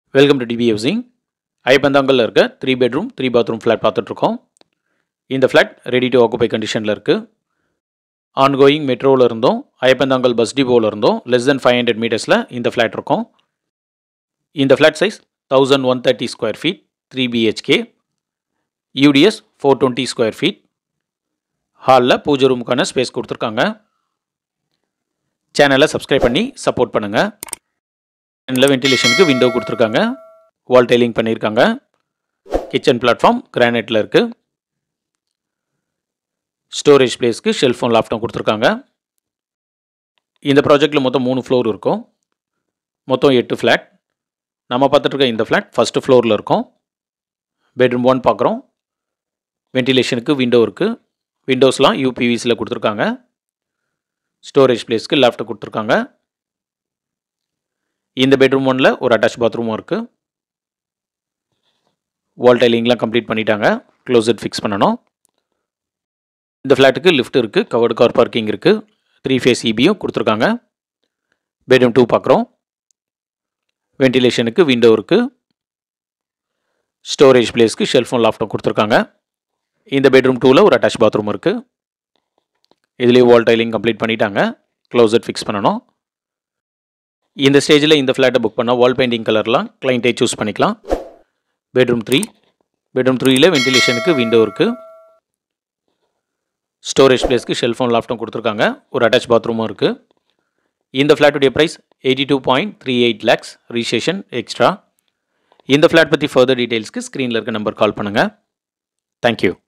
Welcome to DP housing. ஐயப்பந்தாங்கல்ல இருக்க 3 bedroom 3 bathroom flat பார்த்துட்ருக்கோம். இந்த ஃப்ளாட் ரெடி டு ஆக்குபை கண்டிஷனில் இருக்குது. ஆன்கோயிங் மெட்ரோவில் இருந்தோம், ஐயப்பந்தாங்கல் பஸ் டிப்போவில் இருந்தோம் லெஸ் தென் 500 மீட்டர்ஸில் இந்த ஃப்ளாட் இருக்கும். இந்த flat size 1130 square feet, 3 BHK, UDS 420 square feet. ஹாலில் பூஜை ரூமுக்கான ஸ்பேஸ் கொடுத்துருக்காங்க. சேனலை சப்ஸ்கிரைப் பண்ணி சப்போர்ட் பண்ணுங்கள். இதில் வென்டிலேஷனுக்கு விண்டோ கொடுத்துருக்காங்க, வால் டைலிங் பண்ணியிருக்காங்க. கிச்சன் பிளாட்ஃபார்ம் கிரானைட்டில் இருக்குது. ஸ்டோரேஜ் பிளேஸ்க்கு ஷெல்ஃபும் லாஃப்ட்டும் கொடுத்துருக்காங்க. இந்த ப்ராஜெக்டில் மொத்தம் 3 ஃப்ளோர் இருக்கும். மொத்தம் 8 ஃப்ளாட். நம்ம பார்த்துட்ருக்க இந்த ஃப்ளாட் ஃபஸ்ட்டு ஃப்ளோரில் இருக்கும். பெட்ரூம் 1 பார்க்குறோம். வென்டிலேஷனுக்கு விண்டோ இருக்குது. விண்டோஸ்லாம் யூபிவிசியில் கொடுத்துருக்காங்க. ஸ்டோரேஜ் பிளேஸ்க்கு லாஃப்ட் கொடுத்துருக்காங்க. இந்த பெட்ரூம் 1ல் ஒரு அட்டாச் பாத்ரூமும் இருக்குது. வால் டைலிங்லாம் கம்ப்ளீட் பண்ணிட்டாங்க. க்ளோசட் ஃபிக்ஸ் பண்ணணும். இந்த ஃப்ளாட்டுக்கு லிஃப்ட் இருக்குது, கவர்டு கார் பார்க்கிங் இருக்குது, 3 ஃபேஸ் இபியும் கொடுத்துருக்காங்க. பெட்ரூம் 2 பார்க்குறோம். வென்டிலேஷனுக்கு விண்டோ இருக்குது. ஸ்டோரேஜ் பிளேஸ்க்கு ஷெல்ஃபும் லாஃப்ட்டும் கொடுத்துருக்காங்க. இந்த பெட்ரூம் 2ல் ஒரு அட்டாச் பாத்ரூம் இருக்குது. இதுலேயே வால் டைலிங் கம்ப்ளீட் பண்ணிட்டாங்க. க்ளோசட் ஃபிக்ஸ் பண்ணணும். இந்த ஸ்டேஜில் இந்த ஃப்ளாட்டை புக் பண்ணால் வால் பெயிண்டிங் கலர்லாம் கிளைண்ட்டே சூஸ் பண்ணிக்கலாம். பெட்ரூம் 3. பெட்ரூம் 3ல் வென்டிலேஷனுக்கு விண்டோ இருக்குது. ஸ்டோரேஜ் பிளேஸ்க்கு ஷெல்ஃபும் லாஃப்ட்டும் கொடுத்துருக்காங்க. ஒரு அட்டாச் பாத்ரூமும் இருக்குது. இந்த ஃப்ளாட்டுடைய ப்ரைஸ் 82.38 lakhs, ரிஜிஸ்ட்ரேஷன் எக்ஸ்ட்ரா. இந்த ஃப்ளாட் பற்றி ஃபர்தர் டீட்டெயில்ஸ்க்கு ஸ்க்ரீனில் இருக்க நம்பர் கால் பண்ணுங்கள். தேங்க்யூ.